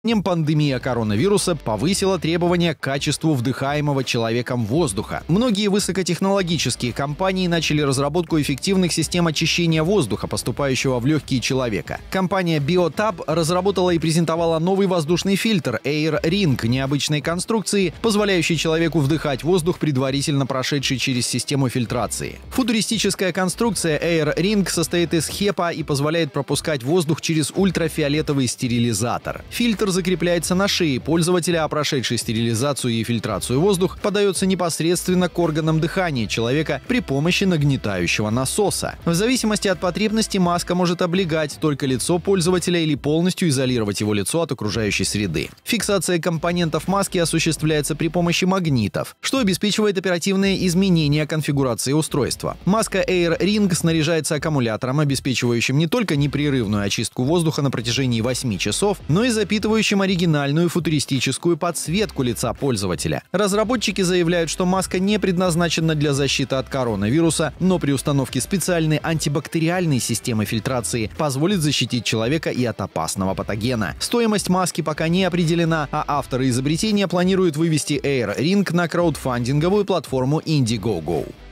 Пандемия коронавируса повысила требования к качеству вдыхаемого человеком воздуха. Многие высокотехнологические компании начали разработку эффективных систем очищения воздуха, поступающего в легкие человека. Компания BioTab разработала и презентовала новый воздушный фильтр Air Ring необычной конструкции, позволяющий человеку вдыхать воздух, предварительно прошедший через систему фильтрации. Футуристическая конструкция Air Ring состоит из HEPA и позволяет пропускать воздух через ультрафиолетовый стерилизатор. Фильтр закрепляется на шее пользователя, а прошедший стерилизацию и фильтрацию воздух подается непосредственно к органам дыхания человека при помощи нагнетающего насоса. В зависимости от потребности маска может облегать только лицо пользователя или полностью изолировать его лицо от окружающей среды. Фиксация компонентов маски осуществляется при помощи магнитов, что обеспечивает оперативное изменение конфигурации устройства. Маска Air Ring снаряжается аккумулятором, обеспечивающим не только непрерывную очистку воздуха на протяжении 8 часов, но и запитывающим оригинальную футуристическую подсветку лица пользователя. Разработчики заявляют, что маска не предназначена для защиты от коронавируса, но при установке специальной антибактериальной системы фильтрации позволит защитить человека и от опасного патогена. Стоимость маски пока не определена, а авторы изобретения планируют вывести Air Ring на краудфандинговую платформу Indiegogo.